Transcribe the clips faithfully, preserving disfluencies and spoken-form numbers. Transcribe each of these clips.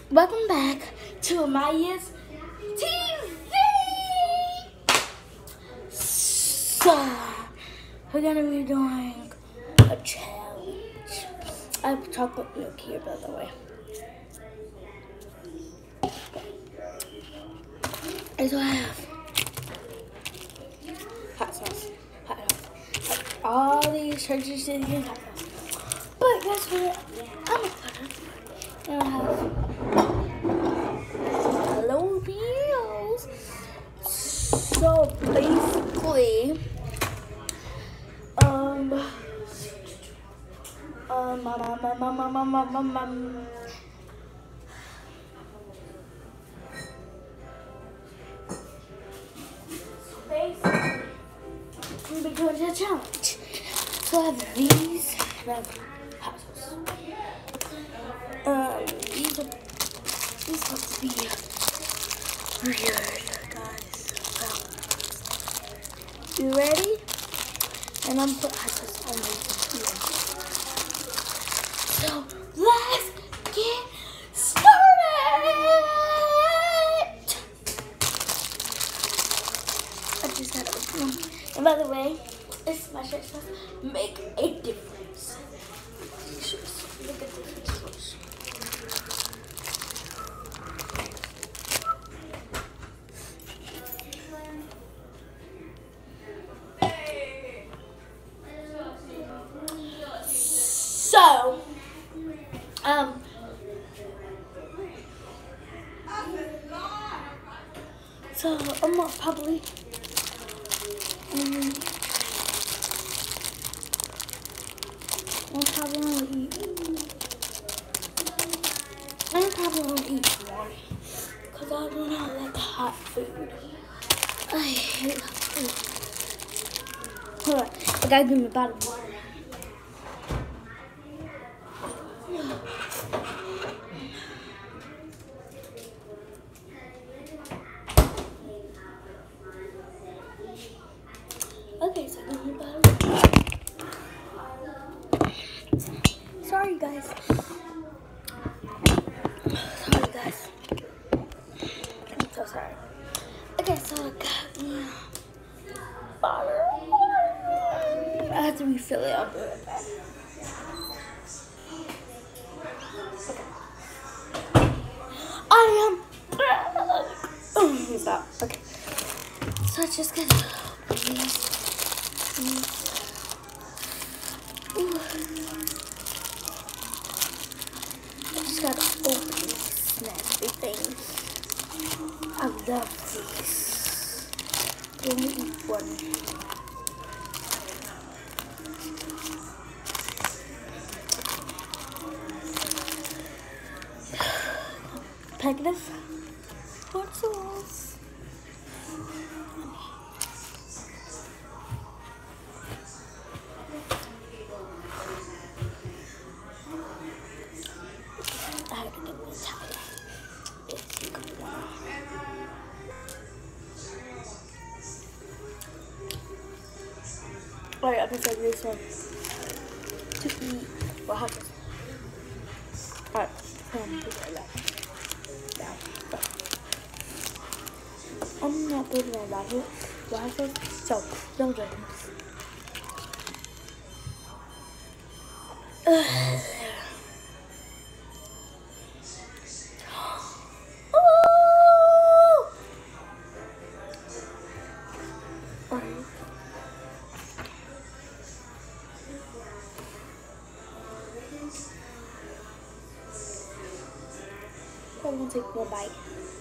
Welcome back to Amaya's T V. So, we're gonna be doing a challenge. I have chocolate milk here, by the way. And so I have hot sauce, hot sauce, like all these churches sitting in hot sauce. But guess what? I'm a cutter. And I have jalapenos. So basically, um, um, um, um, um, um, um, um, um, um, basically, we'll be doing a challenge. So I have these, and I have hot sauce. Um, these are, these have to be weird, guys. So, you ready? And I'm putting hot sauce on these here. So, let's get started! I just gotta open them. And by the way, this my shirt says, make a difference. Make a difference first. So, um, so I'm gonna probably, um, I'm probably gonna eat, I'm probably gonna eat one, cause I do not like hot food. I hate hot food. Hold on, I gotta give me a bottle of water. Okay, so give me a bottle of water. Sorry, guys. Sorry, guys. I'm so sorry. Okay, so I got me a bottle of water. I have to refill it. I'll do it back. I am back. Oh, stop. Okay. So I just got these. Ooh. I just gotta open these snappy things. I love these. Let me eat one. Pack this hot sauce. I have to get this towel. It's a good one. Alright, I'm gonna take this one to eat. What happens? Alright, um, put it like down. Go. I'm not putting it like it. What happens? So, don't drink. Ugh. I'm gonna take one bite.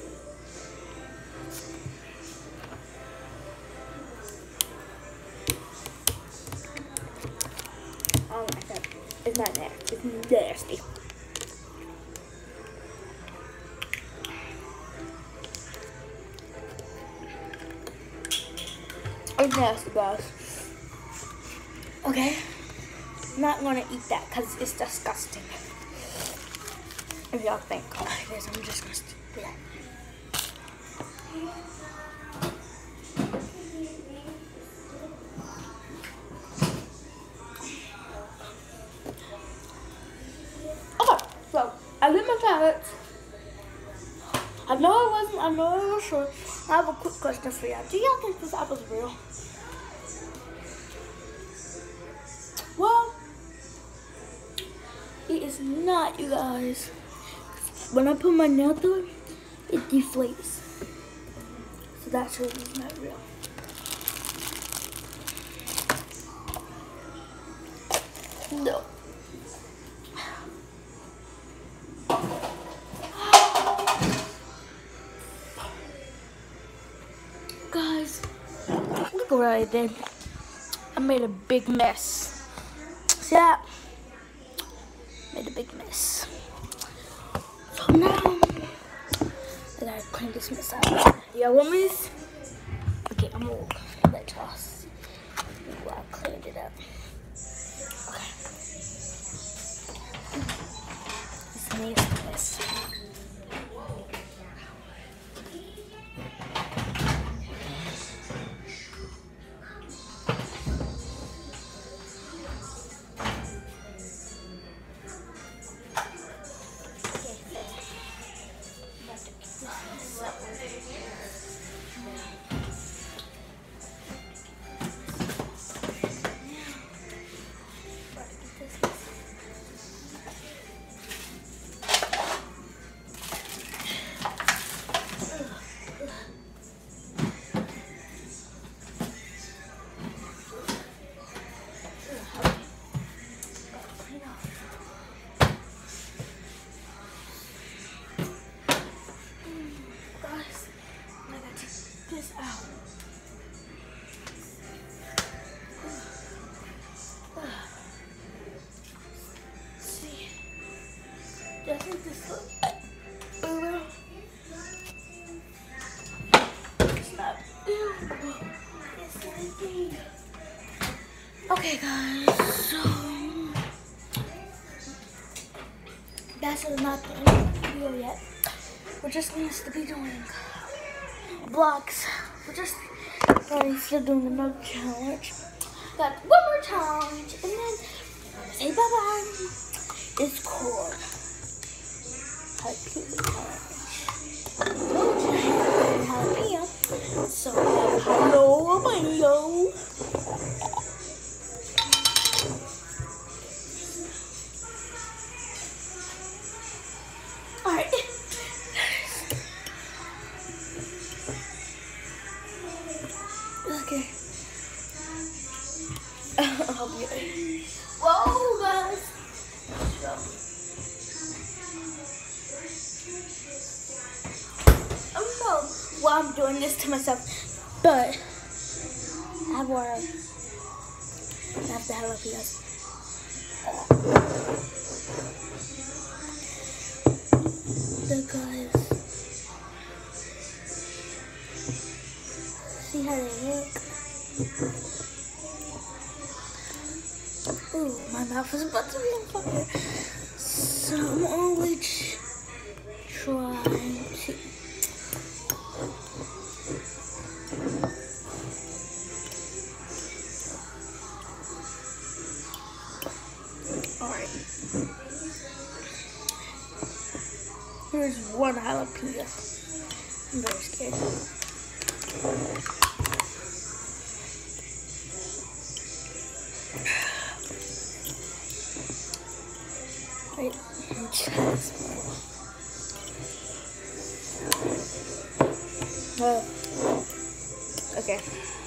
Oh my god, it's not nasty. It's nasty. It's nasty, guys. Okay, I'm not gonna eat that because it's disgusting. If y'all think oh, it is, I'm just gonna do that. Okay, so I lit my palettes. I know I wasn't, I know I was sure. I have a quick question for y'all. Do y'all think this apple's real? Well, it is not, you guys. When I put my nail through it, it deflates. So that shows it's not real. No. Guys, look what I did. I made a big mess. See that? Made a big mess. So now, I gotta clean this mess out. Y'all want me this? Okay, I'm gonna let y'all see while I cleaned it up. Okay. This nasty mess. This out. See, doesn't this look real? It's not real. It's leaking. Okay, guys. So that's not the end of the video yet. We're just needs to be doing blocks. We're just going to doing another challenge. Got one more challenge, and then say bye bye. It's called jalapeno jalapeno. So hello, jalapeno. All right. Okay. I'll be right. Whoa, guys. So. I don't know why I'm doing this to myself, but I want to have the jalapenos. The guys. See how they look. Ooh, my mouth is about to be on fire. So I'm only trying to. Alright. Here's one jalapeno. I'm very scared. Wait, just oh, okay.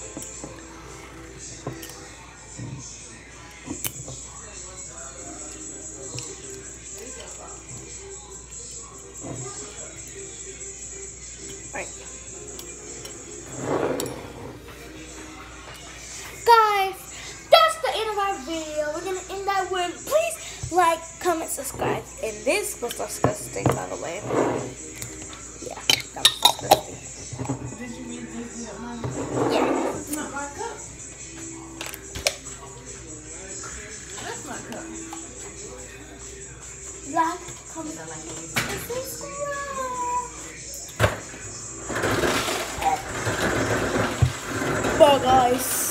All right. Guys, that's the end of our video. We're gonna end that with please like, comment, subscribe. And this was disgusting, by the way. Yeah, that was disgusting. Did you read this in mine? Yeah. It's not my cup. That's my cup. Like, comment, I like it. and subscribe. Bye, guys.